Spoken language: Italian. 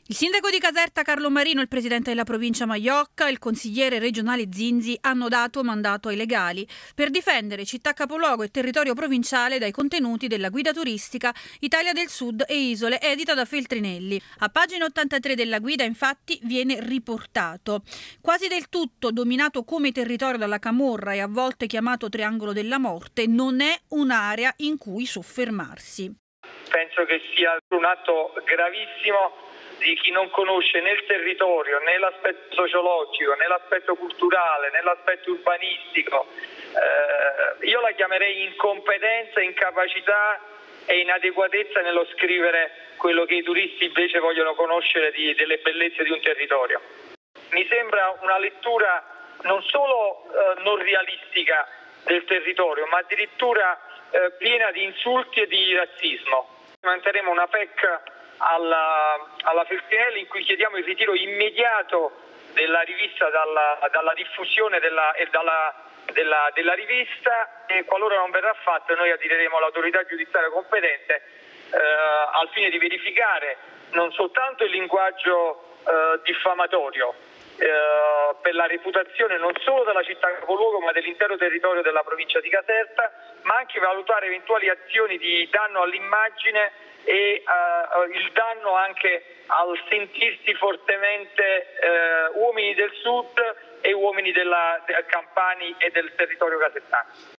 Il sindaco di Caserta Carlo Marino, il presidente della provincia Maiocca e il consigliere regionale Zinzi hanno dato mandato ai legali per difendere città capoluogo e territorio provinciale dai contenuti della guida turistica Italia del Sud e Isole edita da Feltrinelli. A pagina 83 della guida infatti viene riportato: quasi del tutto dominato come territorio dalla camorra e a volte chiamato Triangolo della Morte, non è un'area in cui soffermarsi. Penso che sia un atto gravissimo di chi non conosce né il territorio, né l'aspetto sociologico, né l'aspetto culturale, né l'aspetto urbanistico. Io la chiamerei incompetenza, incapacità e inadeguatezza nello scrivere quello che i turisti invece vogliono conoscere delle bellezze di un territorio. Mi sembra una lettura non solo non realistica del territorio, ma addirittura piena di insulti e di razzismo. Manterremo una PEC alla Feltrinelli in cui chiediamo il ritiro immediato della rivista dalla diffusione della rivista, e qualora non verrà fatto noi adireremo all'autorità giudiziaria competente al fine di verificare non soltanto il linguaggio diffamatorio per la reputazione non solo della città capoluogo ma dell'intero territorio della provincia di Caserta, ma anche valutare eventuali azioni di danno all'immagine e il danno anche al sentirsi fortemente uomini del sud e uomini campani e del territorio casertano.